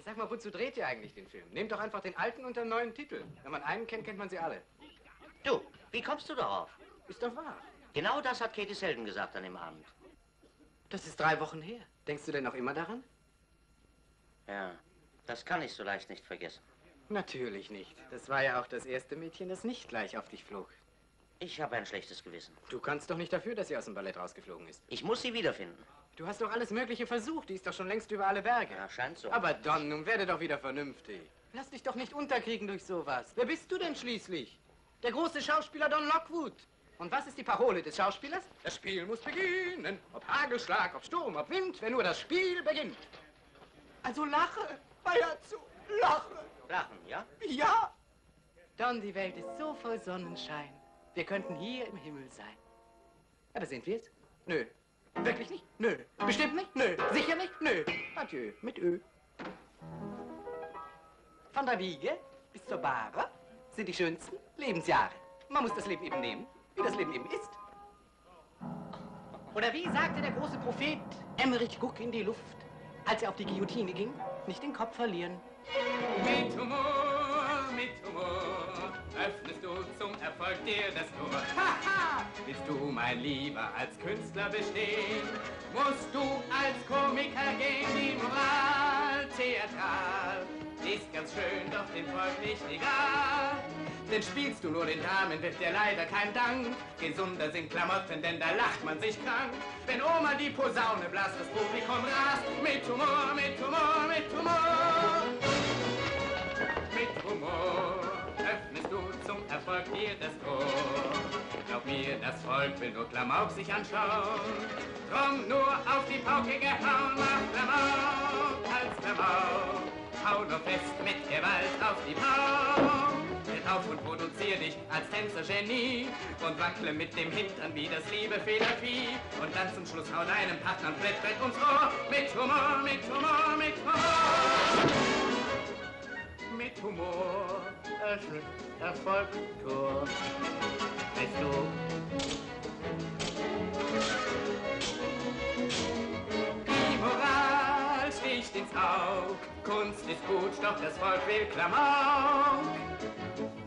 Sag mal, wozu dreht ihr eigentlich den Film? Nehmt doch einfach den alten und den neuen Titel. Wenn man einen kennt, kennt man sie alle. Du, wie kommst du darauf? Ist doch wahr. Genau das hat Katie Selden gesagt an dem Abend. Das ist 3 Wochen her. Denkst du denn noch immer daran? Ja, das kann ich so leicht nicht vergessen. Natürlich nicht. Das war ja auch das erste Mädchen, das nicht gleich auf dich flog. Ich habe ein schlechtes Gewissen. Du kannst doch nicht dafür, dass sie aus dem Ballett rausgeflogen ist. Ich muss sie wiederfinden. Du hast doch alles Mögliche versucht. Die ist doch schon längst über alle Berge. Ja, scheint so. Aber Don, nun werde doch wieder vernünftig. Lass dich doch nicht unterkriegen durch sowas. Wer bist du denn schließlich? Der große Schauspieler Don Lockwood. Und was ist die Parole des Schauspielers? Das Spiel muss beginnen. Ob Hagelschlag, ob Sturm, ob Wind, wenn nur das Spiel beginnt. Also lache, Bayazzo, lache. Lachen, ja? Ja. Don, die Welt ist so voll Sonnenschein. Wir könnten hier im Himmel sein. Aber sind wir es? Nö. Wirklich nicht? Nö. Bestimmt nicht? Nö. Sicher nicht? Nö. Adieu, mit Ö. Von der Wiege bis zur Bahre sind die schönsten Lebensjahre. Man muss das Leben eben nehmen, wie das Leben eben ist. Oder wie sagte der große Prophet Emmerich Guck in die Luft, als er auf die Guillotine ging, nicht den Kopf verlieren. Mit Humor, öffnest du zum Erfolg dir das Tor. Haha! Willst du, mein Lieber, als Künstler bestehen, musst du als Komiker gehen. Die Moral theatral ist ganz schön, doch dem Volk nicht egal. Denn spielst du nur den Damen, wird dir leider kein Dank. Gesunder sind Klamotten, denn da lacht man sich krank. Wenn Oma die Posaune bläst, das Publikum rast. Mit Humor, mit Humor, mit Humor. Mit Humor öffnest du zum Erfolg dir das Tor. Glaub mir, das Volk will nur Klamauk sich anschauen. Drum nur auf die Pauke gehauen, mach Klamauk als Klamauk. Hau nur fest mit Gewalt auf die Pauke. Tritt auf und produzier dich als Tänzer-Genie und wackle mit dem Hintern wie das liebe Federvieh. Und dann zum Schluss hau deinem Partner ein Brett ums Ohr. Mit Humor, mit Humor, mit Humor. Mit Humor öffnet Erfolg Tor. Weißt du? Die Moral sticht ins Aug. Kunst ist gut, doch das Volk will Klamauk.